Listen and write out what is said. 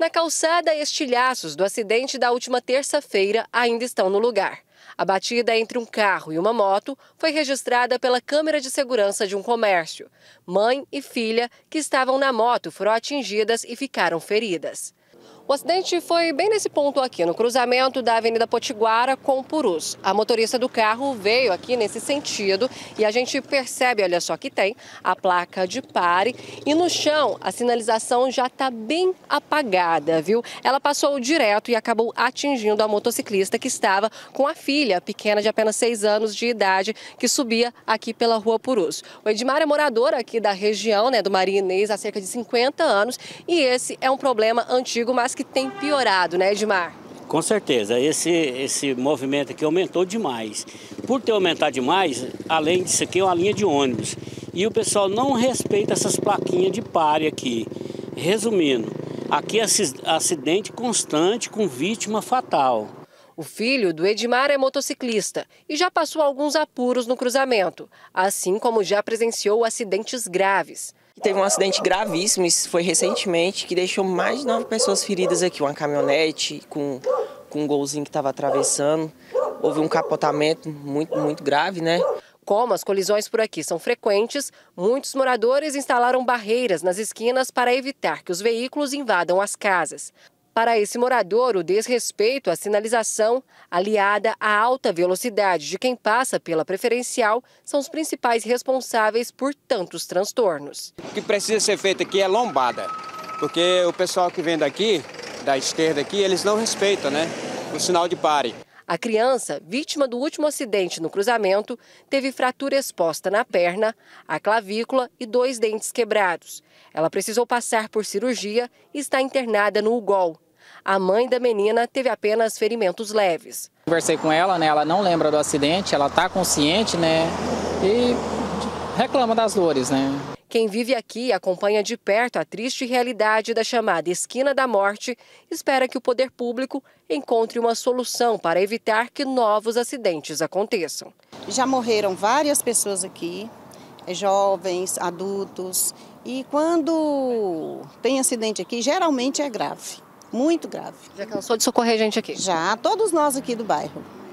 Na calçada, estilhaços do acidente da última terça-feira ainda estão no lugar. A batida entre um carro e uma moto foi registrada pela câmera de segurança de um comércio. Mãe e filha que estavam na moto foram atingidas e ficaram feridas. O acidente foi bem nesse ponto aqui, no cruzamento da Avenida Potiguara com Purus. A motorista do carro veio aqui nesse sentido e a gente percebe, olha só, que tem a placa de pare e no chão a sinalização já está bem apagada, viu? Ela passou direto e acabou atingindo a motociclista que estava com a filha pequena de apenas 6 anos de idade que subia aqui pela Rua Purus. O Edmar é morador aqui da região, do Maria Inês, há cerca de 50 anos e esse é um problema antigo, mas que tem piorado, né, Edmar? Com certeza, esse movimento aqui aumentou demais. Por ter aumentado demais, além disso aqui é uma linha de ônibus. E o pessoal não respeita essas plaquinhas de pare aqui. Resumindo, aqui é acidente constante com vítima fatal. O filho do Edmar é motociclista e já passou alguns apuros no cruzamento, assim como já presenciou acidentes graves. Teve um acidente gravíssimo, isso foi recentemente, que deixou mais de 9 pessoas feridas aqui. Uma caminhonete com um golzinho que estava atravessando. Houve um capotamento muito grave, né? Como as colisões por aqui são frequentes, muitos moradores instalaram barreiras nas esquinas para evitar que os veículos invadam as casas. Para esse morador, o desrespeito à sinalização, aliada à alta velocidade de quem passa pela preferencial, são os principais responsáveis por tantos transtornos. O que precisa ser feito aqui é lombada, porque o pessoal que vem daqui, da esquerda aqui, eles não respeitam, o sinal de pare. A criança, vítima do último acidente no cruzamento, teve fratura exposta na perna, a clavícula e 2 dentes quebrados. Ela precisou passar por cirurgia e está internada no UGOL. A mãe da menina teve apenas ferimentos leves. Conversei com ela, ela não lembra do acidente, ela está consciente, e reclama das dores, Quem vive aqui e acompanha de perto a triste realidade da chamada Esquina da Morte, espera que o poder público encontre uma solução para evitar que novos acidentes aconteçam. Já morreram várias pessoas aqui, jovens, adultos, e quando tem acidente aqui, geralmente é grave, muito grave. Já cansou de socorrer gente aqui? Já, todos nós aqui do bairro.